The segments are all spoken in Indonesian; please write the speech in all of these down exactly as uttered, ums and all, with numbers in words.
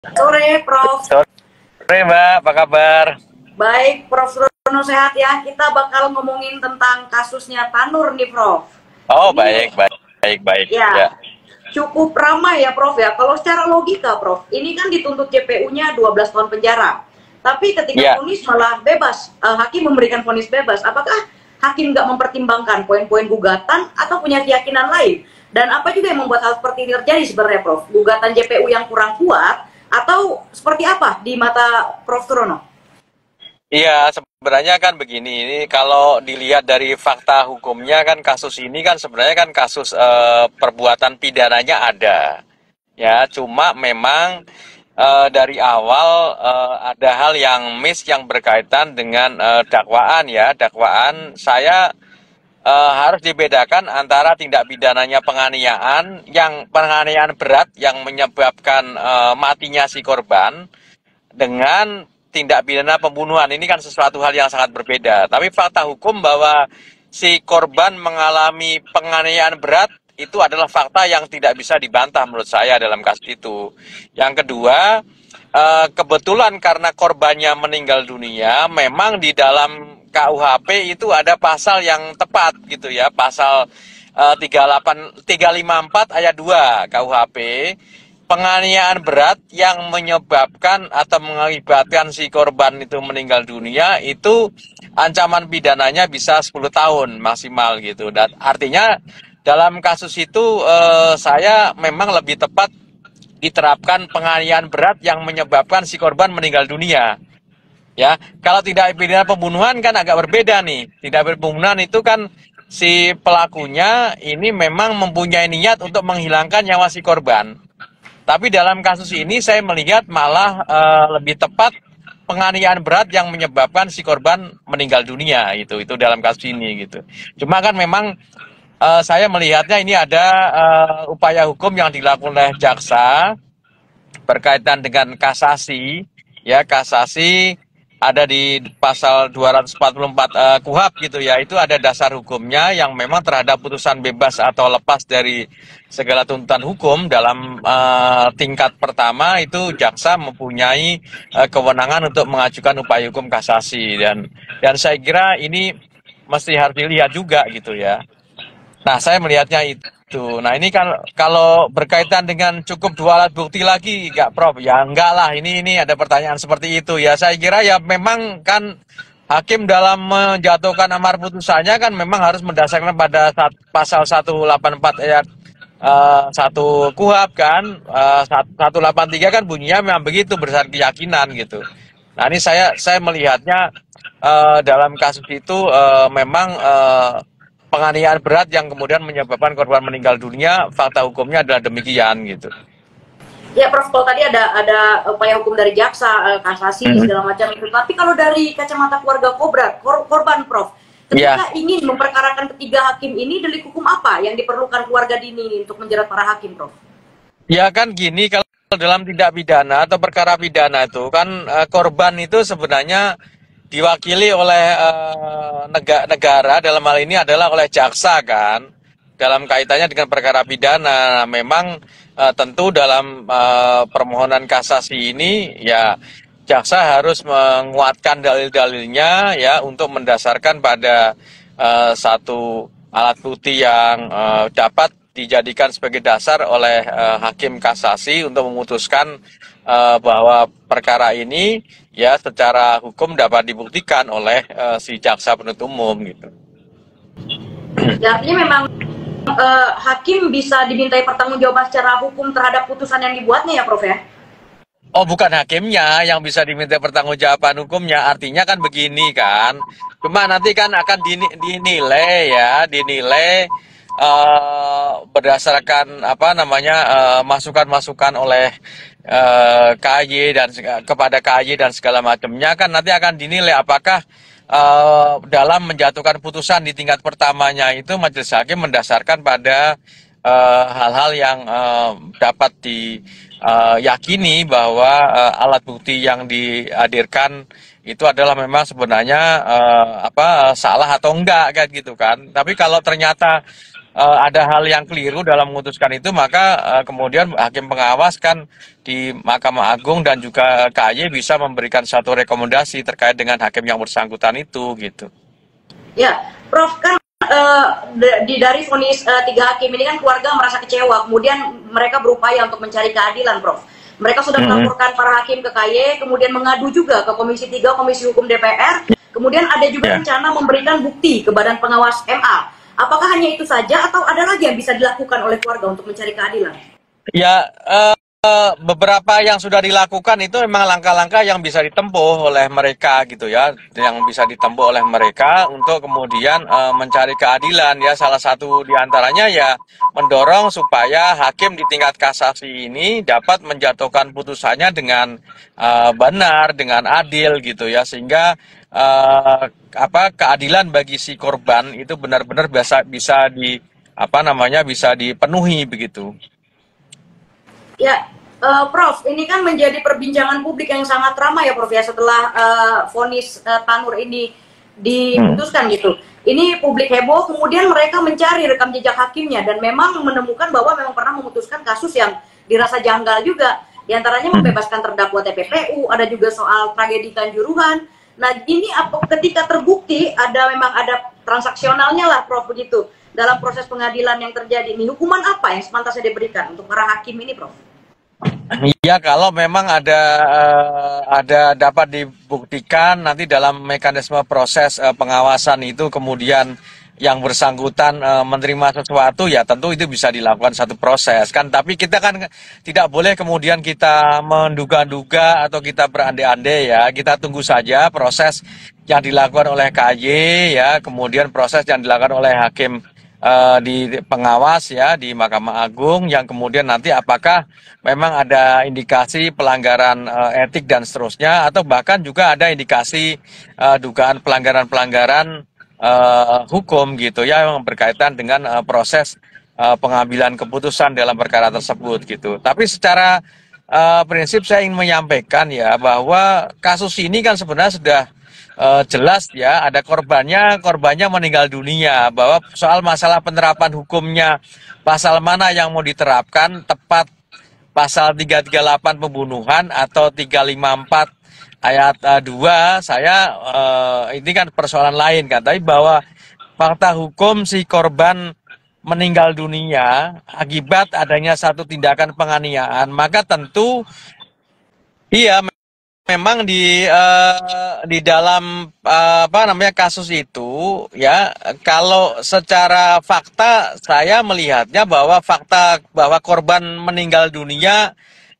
Sore, Prof. Sore, Mbak. Apa kabar? Baik, Prof Rono sehat ya. Kita bakal ngomongin tentang kasusnya Tanur nih, Prof. Oh, Ini baik, baik, baik, baik. ya Ya, cukup ramai ya, Prof ya. Kalau secara logika, Prof, ini kan dituntut J P U-nya dua belas tahun penjara. Tapi ketika ya, vonis malah bebas, eh, hakim memberikan vonis bebas. Apakah hakim nggak mempertimbangkan poin-poin gugatan atau punya keyakinan lain? Dan apa juga yang membuat hal seperti ini terjadi sebenarnya, Prof? Gugatan J P U yang kurang kuat atau seperti apa di mata Prof Surono? iya. Sebenarnya kan begini. Ini kalau dilihat dari fakta hukumnya kan kasus ini kan sebenarnya kan kasus eh, perbuatan pidananya ada. Ya, cuma memang eh, dari awal eh, ada hal yang miss yang berkaitan dengan eh, dakwaan ya. Dakwaan saya eh, harus dibedakan antara tindak pidananya penganiayaan yang penganiayaan berat yang menyebabkan eh, matinya si korban dengan tindak pidana pembunuhan. Ini kan sesuatu hal yang sangat berbeda. Tapi fakta hukum bahwa si korban mengalami penganiayaan berat itu adalah fakta yang tidak bisa dibantah menurut saya dalam kasus itu. Yang kedua, eh, kebetulan karena korbannya meninggal dunia, memang di dalam K U H P itu ada pasal yang tepat gitu ya, pasal eh, tiga puluh delapan tiga ratus lima puluh empat ayat dua K U H P, penganiayaan berat yang menyebabkan atau mengakibatkan si korban itu meninggal dunia itu ancaman pidananya bisa sepuluh tahun maksimal gitu. Dan artinya dalam kasus itu eh, saya memang lebih tepat diterapkan penganiayaan berat yang menyebabkan si korban meninggal dunia. Ya, kalau tidak pidana pembunuhan kan agak berbeda nih. Tidak pembunuhan itu kan si pelakunya ini memang mempunyai niat untuk menghilangkan nyawa si korban. Tapi dalam kasus ini saya melihat malah eh, lebih tepat penganiayaan berat yang menyebabkan si korban meninggal dunia itu itu dalam kasus ini gitu. Cuma kan memang eh, saya melihatnya ini ada eh, upaya hukum yang dilakukan oleh jaksa berkaitan dengan kasasi, ya kasasi ada di pasal dua ratus empat puluh empat uh, K U H P gitu ya, itu ada dasar hukumnya yang memang terhadap putusan bebas atau lepas dari segala tuntutan hukum dalam uh, tingkat pertama itu jaksa mempunyai uh, kewenangan untuk mengajukan upaya hukum kasasi dan dan saya kira ini mesti harus dilihat juga gitu ya. Nah, saya melihatnya itu. Nah, ini kan kalau berkaitan dengan cukup dua alat bukti lagi, enggak, Prof? Ya, enggak lah. Ini ini ada pertanyaan seperti itu. Ya, saya kira ya memang kan hakim dalam menjatuhkan amar putusannya kan memang harus mendasarkan pada sat- pasal seratus delapan puluh empat ayat eh, satu K U H P kan. Eh, seratus delapan puluh tiga kan bunyinya memang begitu berdasarkan keyakinan gitu. Nah, ini saya saya melihatnya eh, dalam kasus itu eh, memang eh, penganiayaan berat yang kemudian menyebabkan korban meninggal dunia, fakta hukumnya adalah demikian gitu. Ya, Prof, kalau tadi ada ada upaya hukum dari jaksa, eh, kasasi Mhm. segala macam itu. Tapi kalau dari kacamata keluarga korban, kor korban, Prof, Ya, ketika ingin memperkarakan ketiga hakim ini, delik hukum apa yang diperlukan keluarga dini untuk menjerat para hakim, Prof? ya kan gini, kalau dalam tindak pidana atau perkara pidana itu kan eh, korban itu sebenarnya diwakili oleh eh, nega- negara dalam hal ini adalah oleh jaksa kan dalam kaitannya dengan perkara pidana. Nah, memang eh, tentu dalam eh, permohonan kasasi ini ya jaksa harus menguatkan dalil-dalilnya ya untuk mendasarkan pada eh, satu alat bukti yang eh, dapat dijadikan sebagai dasar oleh eh, hakim kasasi untuk memutuskan eh, bahwa perkara ini ya secara hukum dapat dibuktikan oleh eh, si jaksa penuntut umum gitu. Ya, artinya memang eh, hakim bisa dimintai pertanggungjawaban secara hukum terhadap putusan yang dibuatnya ya, Prof ya? Oh, bukan hakimnya yang bisa diminta pertanggungjawaban hukumnya. Artinya kan begini kan. Cuma nanti kan akan dini- dinilai ya, dinilai eh, berdasarkan apa namanya eh, masukan-masukan oleh eh, K Y dan seg- kepada K Y dan segala macamnya kan nanti akan dinilai apakah eh, dalam menjatuhkan putusan di tingkat pertamanya itu majelis hakim mendasarkan pada eh, hal-hal yang eh, dapat diyakini bahwa eh, alat bukti yang dihadirkan itu adalah memang sebenarnya eh, apa salah atau enggak kan gitu kan. Tapi kalau ternyata eh, ada hal yang keliru dalam memutuskan itu, maka eh, kemudian hakim pengawas kan di Mahkamah Agung dan juga K Y bisa memberikan satu rekomendasi terkait dengan hakim yang bersangkutan itu gitu. Ya, Prof, kan uh, di dari vonis uh, tiga hakim ini kan keluarga merasa kecewa, kemudian mereka berupaya untuk mencari keadilan, Prof. Mereka sudah Mm-hmm. melaporkan para hakim ke K Y, kemudian mengadu juga ke Komisi tiga, Komisi Hukum D P R, kemudian ada juga Yeah. rencana memberikan bukti ke Badan Pengawas M A. Apakah hanya itu saja atau ada lagi yang bisa dilakukan oleh keluarga untuk mencari keadilan? Ya, eh, eh, beberapa yang sudah dilakukan itu memang langkah-langkah yang bisa ditempuh oleh mereka gitu ya, yang bisa ditempuh oleh mereka untuk kemudian eh, mencari keadilan ya. Salah satu diantaranya ya mendorong supaya hakim di tingkat kasasi ini dapat menjatuhkan putusannya dengan eh, benar, dengan adil gitu ya, sehingga eh, apa keadilan bagi si korban itu benar-benar bisa bisa di apa namanya bisa dipenuhi begitu. Ya, uh, Prof, ini kan menjadi perbincangan publik yang sangat ramai ya, Prof, ya, setelah uh, vonis uh, Tanur ini diputuskan hmm. gitu. Ini publik heboh, kemudian mereka mencari rekam jejak hakimnya dan memang menemukan bahwa memang pernah memutuskan kasus yang dirasa janggal juga. Di antaranya membebaskan terdakwa T P P U, ada juga soal tragedi Kanjuruhan. Nah, ini apa ketika terbukti ada memang ada transaksionalnya lah, Prof, begitu. Dalam proses pengadilan yang terjadi ini, hukuman apa yang sepantasnya diberikan untuk para hakim ini, Prof? Iya, kalau memang ada uh, ada dapat dibuktikan nanti dalam mekanisme proses uh, pengawasan itu kemudian yang bersangkutan uh, menerima sesuatu, ya tentu itu bisa dilakukan satu proses kan. Tapi kita kan tidak boleh kemudian kita menduga-duga atau kita berandai-andai ya. Kita tunggu saja proses yang dilakukan oleh K Y ya, kemudian proses yang dilakukan oleh hakim Uh, di pengawas ya di Mahkamah Agung, yang kemudian nanti apakah memang ada indikasi pelanggaran uh, etik dan seterusnya, atau bahkan juga ada indikasi uh, dugaan pelanggaran-pelanggaran uh, hukum gitu ya yang berkaitan dengan uh, proses uh, pengambilan keputusan dalam perkara tersebut gitu. Tapi secara uh, prinsip saya ingin menyampaikan ya bahwa kasus ini kan sebenarnya sudah Uh, jelas ya, ada korbannya, korbannya meninggal dunia, bahwa soal masalah penerapan hukumnya, pasal mana yang mau diterapkan, tepat pasal tiga tiga delapan pembunuhan atau tiga lima empat ayat uh, dua, saya uh, ini kan persoalan lain kan, tapi bahwa fakta hukum si korban meninggal dunia akibat adanya satu tindakan penganiayaan, maka tentu iya memang di uh, di dalam uh, apa namanya kasus itu ya, kalau secara fakta saya melihatnya bahwa fakta bahwa korban meninggal dunia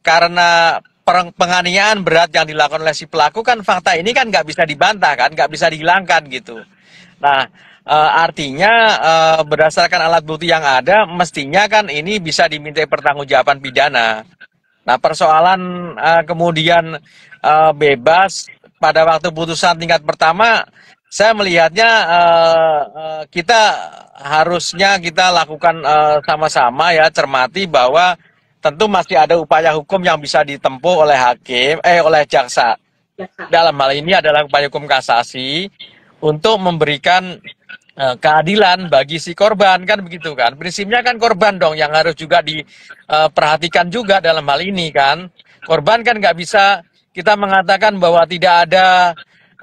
karena penganiayaan berat yang dilakukan oleh si pelaku kan, fakta ini kan nggak bisa dibantah kan, nggak bisa dihilangkan gitu. Nah, uh, artinya uh, berdasarkan alat bukti yang ada, mestinya kan ini bisa dimintai pertanggungjawaban pidana. Nah, persoalan uh, kemudian uh, bebas pada waktu putusan tingkat pertama, saya melihatnya uh, uh, kita harusnya kita lakukan uh, sama-sama ya, cermati bahwa tentu masih ada upaya hukum yang bisa ditempuh oleh hakim, eh oleh jaksa. Dalam hal ini adalah upaya hukum kasasi untuk memberikan keadilan bagi si korban kan, begitu kan. Prinsipnya kan korban dong yang harus juga diperhatikan juga dalam hal ini kan. Korban kan nggak bisa kita mengatakan bahwa tidak ada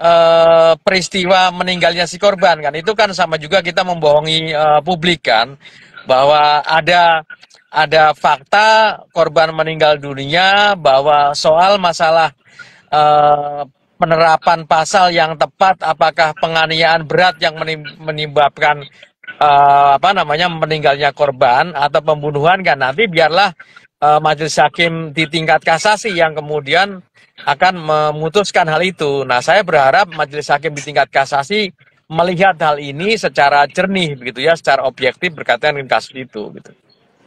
uh, peristiwa meninggalnya si korban kan. Itu kan sama juga kita membohongi uh, publik kan, bahwa ada ada fakta korban meninggal dunia, bahwa soal masalah uh, penerapan pasal yang tepat, apakah penganiayaan berat yang menyebabkan uh, apa namanya meninggalnya korban atau pembunuhan kan, nanti biarlah uh, majelis hakim di tingkat kasasi yang kemudian akan memutuskan hal itu. Nah, saya berharap majelis hakim di tingkat kasasi melihat hal ini secara jernih begitu ya, secara objektif berkaitan dengan kasus itu gitu.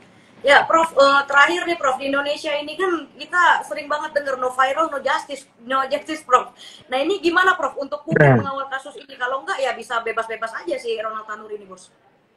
Ya, Prof, uh, terakhir nih, Prof, di Indonesia ini kan kita sering banget dengar no viral, no justice, no justice, Prof. Nah, ini gimana, Prof, untuk publik mengawal kasus ini? Kalau enggak, ya bisa bebas-bebas aja sih Ronald Tanur ini, Bos.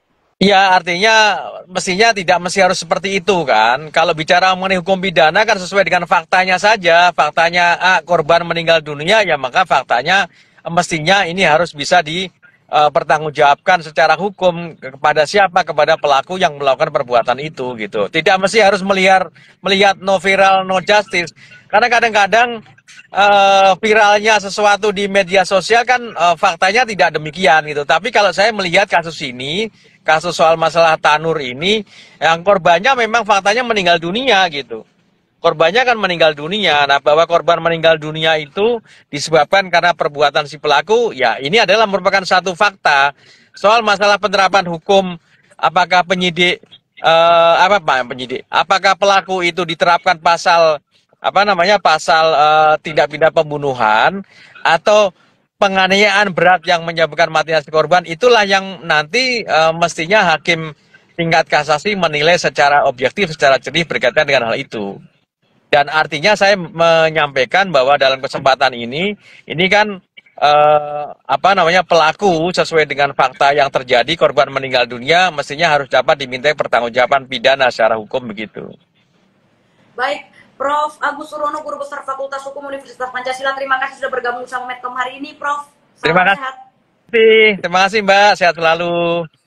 Ya, artinya mestinya tidak mesti harus seperti itu kan. Kalau bicara mengenai hukum pidana kan sesuai dengan faktanya saja. Faktanya ah, korban meninggal dunia, ya maka faktanya mestinya ini harus bisa di uh, pertanggungjawabkan secara hukum kepada siapa, kepada pelaku yang melakukan perbuatan itu gitu. Tidak mesti harus melihat melihat no viral no justice, karena kadang-kadang uh, viralnya sesuatu di media sosial kan uh, faktanya tidak demikian gitu. Tapi kalau saya melihat kasus ini, kasus soal masalah Tanur ini, yang korbannya memang faktanya meninggal dunia gitu. Korbannya kan meninggal dunia. Nah, bahwa korban meninggal dunia itu disebabkan karena perbuatan si pelaku, ya ini adalah merupakan satu fakta. Soal masalah penerapan hukum, apakah penyidik, eh, apa Pak penyidik, apakah pelaku itu diterapkan pasal, apa namanya, pasal eh, tindak pidana pembunuhan, atau penganiayaan berat yang menyebabkan matinya si korban, itulah yang nanti eh, mestinya hakim tingkat kasasi menilai secara objektif, secara jernih berkaitan dengan hal itu. Dan artinya saya menyampaikan bahwa dalam kesempatan ini, ini kan eh, apa namanya, pelaku sesuai dengan fakta yang terjadi, korban meninggal dunia, mestinya harus dapat dimintai pertanggungjawaban pidana secara hukum begitu. Baik, Prof Agus Surono, Guru Besar Fakultas Hukum Universitas Pancasila, terima kasih sudah bergabung sama Medcom hari ini, Prof. Salam Terima kasih. sehat. Terima kasih Mbak, sehat selalu.